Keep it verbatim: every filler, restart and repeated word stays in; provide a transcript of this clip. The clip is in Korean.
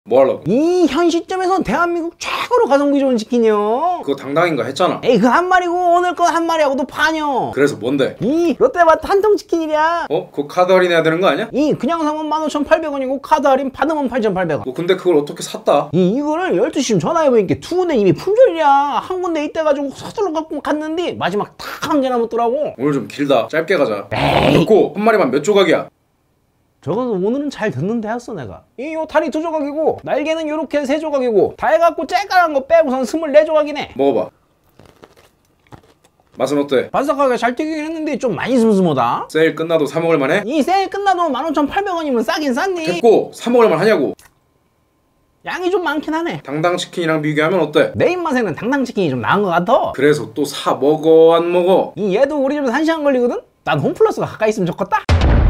뭐 하려고? 이 현 시점에선 대한민국 최고로 가성비 좋은 치킨이요. 그거 당당인가 했잖아. 에이 그 한 마리고 오늘 거 한 마리하고도 파뇨. 그래서 뭔데? 이 롯데마트 한통치킨이랴. 어? 그거 카드 할인해야 되는 거 아니야? 이 그냥 사면 만 오천팔백 원이고 카드 할인 받으면 팔천팔백 원. 뭐 근데 그걸 어떻게 샀다? 이 이거를 열두 시쯤 전화해보니까 두 군데 이미 품절이랴. 한 군데 있대가지고 서둘러 갖고 갔는데 마지막 딱 한 개 남았더라고. 오늘 좀 길다. 짧게 가자. 에이. 듣고 한 마리만 몇 조각이야? 저거는 오늘은 잘 듣는데 했어 내가. 이 요 다리 두 조각이고 날개는 요렇게 세 조각이고 다 해갖고 째깔한 거 빼고선 스물네 조각이네. 먹어봐. 맛은 어때? 바삭하게 잘 튀기긴 했는데 좀 많이 슴슴하다. 세일 끝나도 사 먹을 만해? 이 세일 끝나도 만 오천팔백 원이면 싸긴 쌌니. 됐고 사 먹을 만 하냐고. 양이 좀 많긴 하네. 당당치킨이랑 비교하면 어때? 내 입맛에는 당당치킨이 좀 나은 것 같아. 그래서 또 사 먹어 안 먹어? 이 얘도 우리 집에서 한 시간 걸리거든? 난 홈플러스가 가까이 있으면 좋겠다.